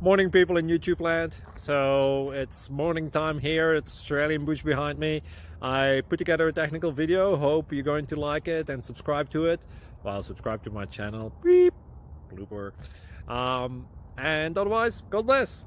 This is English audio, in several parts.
Morning people in YouTube land. So it's morning time here. It's Australian bush behind me. I put together a technical video. Hope you're going to like it and subscribe to it. Well, subscribe to my channel. Beep. Blooper. And otherwise, God bless.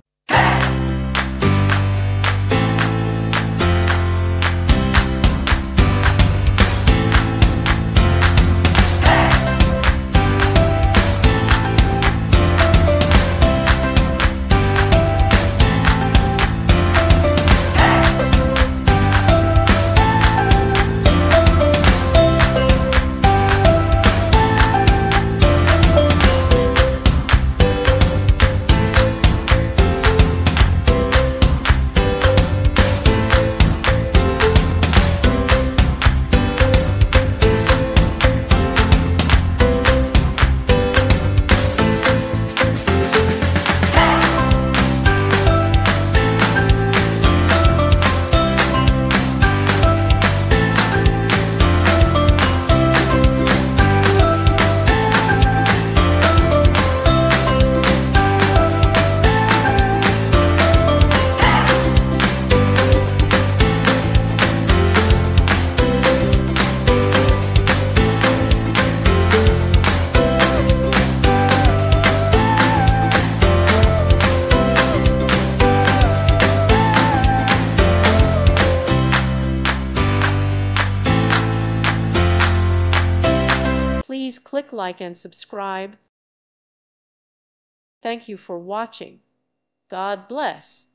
Please click like and subscribe. Thank you for watching. God bless.